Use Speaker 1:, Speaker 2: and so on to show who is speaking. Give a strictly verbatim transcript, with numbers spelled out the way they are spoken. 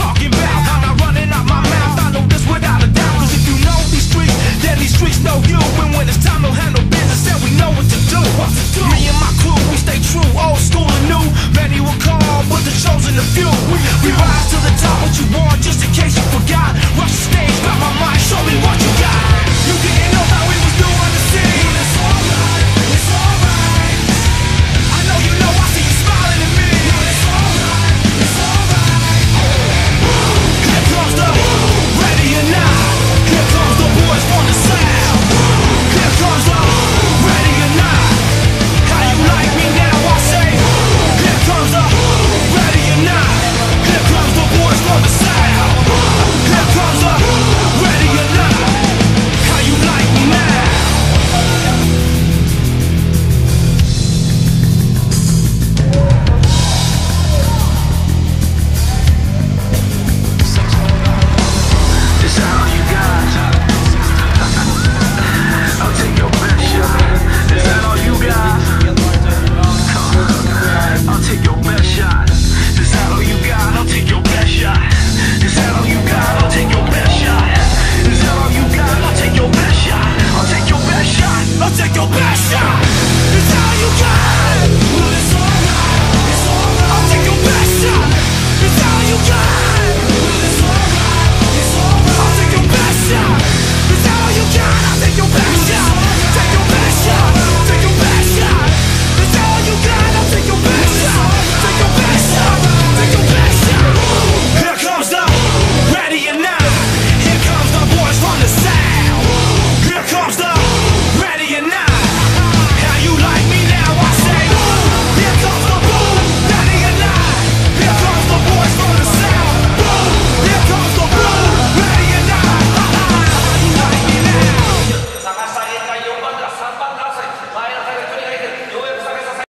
Speaker 1: talking about. I'm not running out my mouth, I know this without a doubt. Cause if you know these streets, then these streets know you. And when it's time to handle business, then we know what to do. Me and my crew, we stay true, old school and new. Many will call, but the chosen a few. We ride